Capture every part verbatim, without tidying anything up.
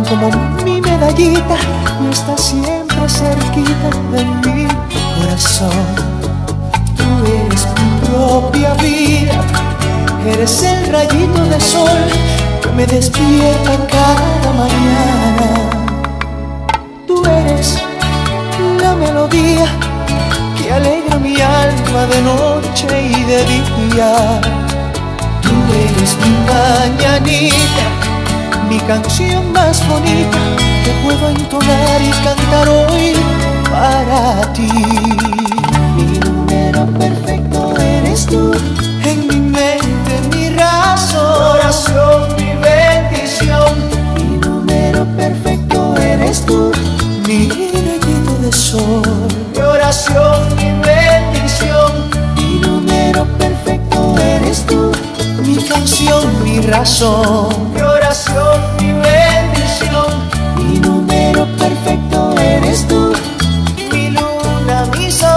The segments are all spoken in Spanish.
como mi medallita, y estás siempre cerquita de mi corazón. Tú eres mi propia vida, eres el rayito de sol que me despierta cada mañana. Tú eres la melodía que alegra mi alma de noche y de día. Tú eres mi mañanita, mi canción más bonita que puedo entonar y cantar hoy para ti. Mi número perfecto eres tú, en mi mente, mi razón, oración, mi bendición. Mi número perfecto eres tú, mi rayito de sol, mi oración, mi bendición. Mi número perfecto eres tú, mi canción, mi razón, mi oración, mi bendición. Mi número perfecto eres tú, mi luna, mi sol.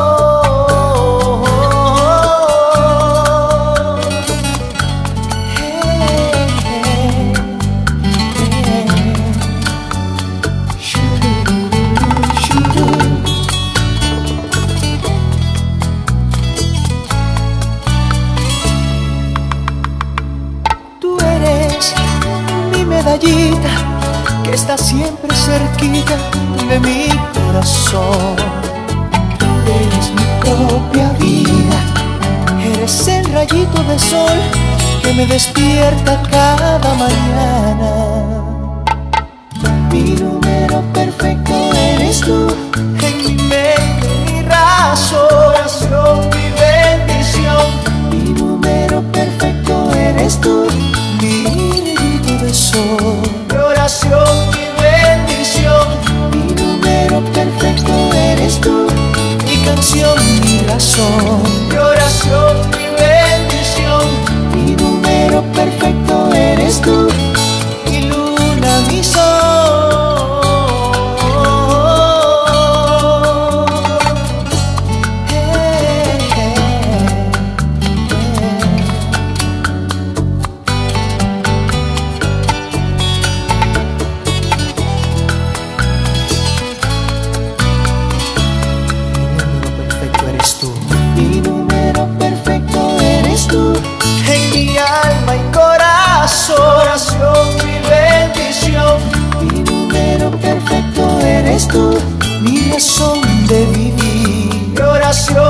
Hey, hey, hey. Shoo-doo, shoo-doo. Tú eres mi medallita que está siempre cerquita de mi corazón. Tú eres mi propia vida, eres el rayito de sol que me despierta cada mañana. Mi número perfecto eres tú, en mi mente, mi razón, oración, mi bendición. Mi número perfecto eres tú, mi rayito de sol, mi oración, mi bendición. Mi número perfecto eres tú, mi canción, mi razón, mi oración, mi bendición. Mi número perfecto eres tú, mi luna, mi sol. Hey, hey, hey. Mi número perfecto eres tú, en mi alma y corazón, oración, mi bendición. Mi número perfecto eres tú, mi razón de vivir, mi oración.